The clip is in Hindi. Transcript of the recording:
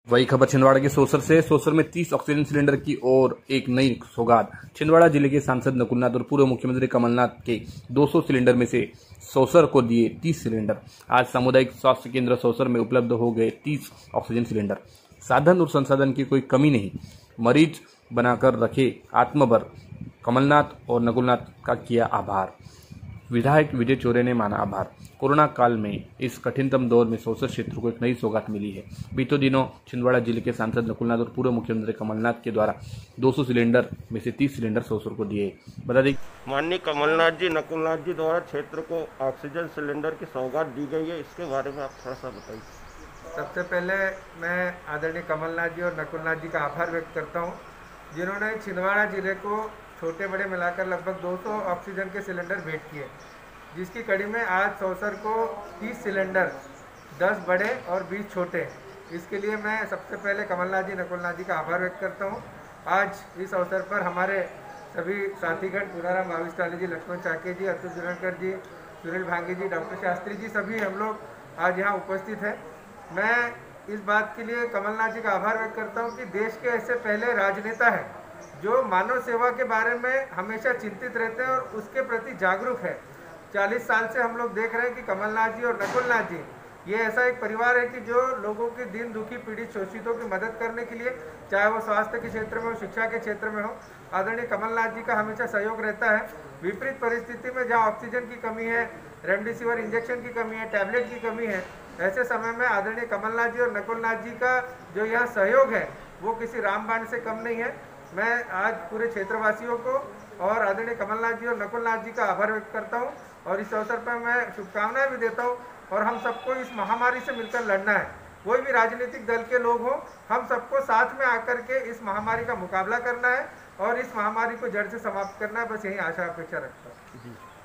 वही खबर छिंदवाड़ा के सोसर से। सोसर में 30 ऑक्सीजन सिलेंडर की और एक नई सौगात। छिंदवाड़ा जिले के सांसद नकुलनाथ और पूर्व मुख्यमंत्री कमलनाथ के 200 सिलेंडर में से सोसर को दिए 30 सिलेंडर। आज सामुदायिक स्वास्थ्य केंद्र सोसर में उपलब्ध हो गए 30 ऑक्सीजन सिलेंडर। साधन और संसाधन की कोई कमी नहीं, मरीज बनाकर रखे आत्मबल। कमलनाथ और नकुलनाथ का किया आभार। विधायक विजय चौरे ने माना आभार। कोरोना काल में इस कठिनतम दौर में सोसर क्षेत्र को एक नई सौगात मिली है। बीते दिनों छिंदवाड़ा जिले के सांसद नकुलनाथ और पूर्व मुख्यमंत्री कमलनाथ के द्वारा 200 सिलेंडर में से 30 सिलेंडर सोसर को दिए। बता दें माननीय कमलनाथ जी नकुलनाथ जी द्वारा क्षेत्र को ऑक्सीजन सिलेंडर की सौगात दी गई है, इसके बारे में आप थोड़ा सा बताइए। सबसे पहले मैं आदरणीय कमलनाथ जी और नकुलनाथ जी का आभार व्यक्त करता हूं, जिन्होंने छिंदवाड़ा जिले को छोटे बड़े मिलाकर लगभग 200 ऑक्सीजन के सिलेंडर भेंट किए, जिसकी कड़ी में आज सोसर को 30 सिलेंडर, 10 बड़े और 20 छोटे। इसके लिए मैं सबसे पहले कमलनाथ जी नकुलनाथ जी का आभार व्यक्त करता हूं। आज इस अवसर पर हमारे सभी साथीगण पुनाराम भाविस्टाली जी, लक्ष्मण चाके जी, अतुल जुरनकर जी, सुनील भांगे जी, डॉक्टर शास्त्री जी, सभी हम लोग आज यहाँ उपस्थित हैं। मैं इस बात के लिए कमलनाथ जी का आभार व्यक्त करता हूँ कि देश के ऐसे पहले राजनेता हैं जो मानव सेवा के बारे में हमेशा चिंतित रहते हैं और उसके प्रति जागरूक है। 40 साल से हम लोग देख रहे हैं कि कमलनाथ जी और नकुलनाथ जी ये ऐसा एक परिवार है कि जो लोगों की दीन दुखी पीड़ित शोषितों की मदद करने के लिए, चाहे वो स्वास्थ्य के क्षेत्र में हो, शिक्षा के क्षेत्र में हो, आदरणीय कमलनाथ जी का हमेशा सहयोग रहता है। विपरीत परिस्थिति में जहाँ ऑक्सीजन की कमी है, रेमडेसिविर इंजेक्शन की कमी है, टैबलेट की कमी है, ऐसे समय में आदरणीय कमलनाथ जी और नकुलनाथ जी का जो यहाँ सहयोग है वो किसी रामबाण से कम नहीं है। मैं आज पूरे क्षेत्रवासियों को और आदरणीय कमलनाथ जी और नकुलनाथ जी का आभार व्यक्त करता हूं और इस अवसर पर मैं शुभकामनाएं भी देता हूं। और हम सबको इस महामारी से मिलकर लड़ना है। कोई भी राजनीतिक दल के लोग हों, हम सबको साथ में आकर के इस महामारी का मुकाबला करना है और इस महामारी को जड़ से समाप्त करना है। बस यही आशा अपेक्षा रखता हूँ।